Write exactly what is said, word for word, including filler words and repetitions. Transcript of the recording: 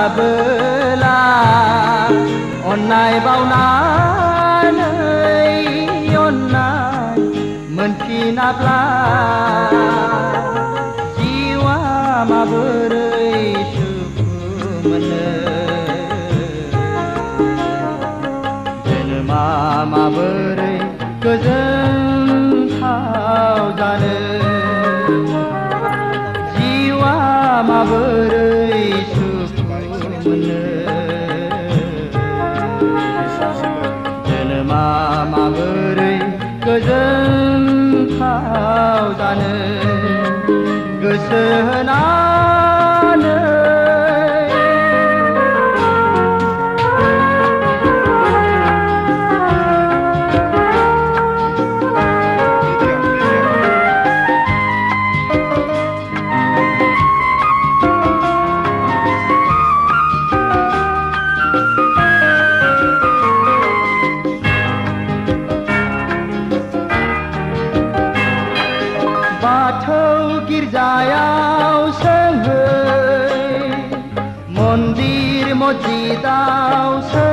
माबोला अन्नाय बावनानै अन्नाय मोनफिनाब्ला जिउआ माबोरै सुखु मोनो जोनोमा माबोरै गोजोनथाव जानो जिउआ माबोरै सुखु मोनो जोनोमा माबोरै गोजोनथाव जानो गोसो होनानै बाथौ गिर्जायाव सोंहै मन्दिर मस्जिदाव